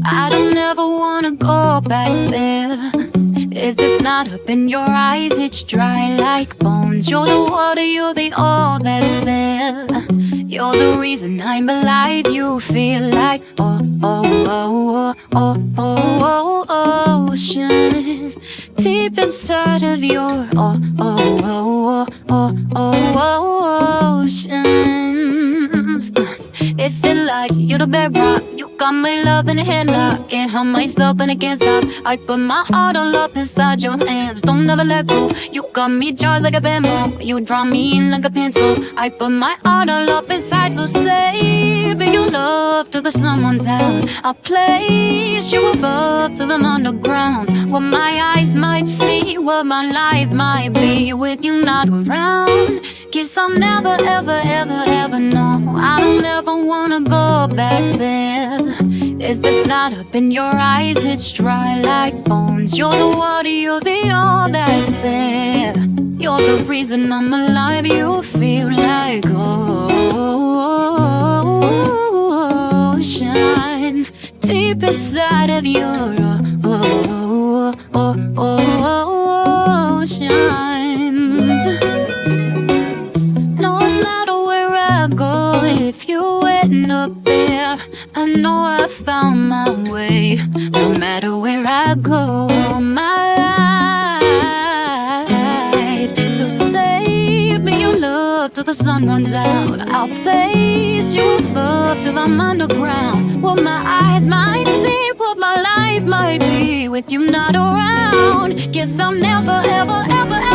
I don't ever wanna go back there. Is this not up in your eyes? It's dry like bones. You're the water, you're the all that's there. You're the reason I'm alive. You feel like oceans deep inside of your oceans. It feel like you're the bedrock. You got my love in a headlock. Can't help myself and I can't stop. I put my heart all up inside your hands. Don't ever let go. You got me charged like a bamboo. You draw me in like a pencil. I put my heart all up inside. So say, bring your love to the someone's out. I'll place you above to them underground. What my eyes might see, what my life might be with you not around. Guess I'll never ever ever ever know. I don't ever wanna go back there. Is this not up in your eyes? It's dry like bones. You're the water, you're the all that's there. You're the reason I'm alive. You feel like oceans deep inside of your oceans. No matter where I go, if you end up there, I know I found my way. No matter where I go, my light. So save me your love till the sun runs out. I'll place you above till I'm underground. What my eyes might see, what my life might be with you not around. Guess I'll never ever ever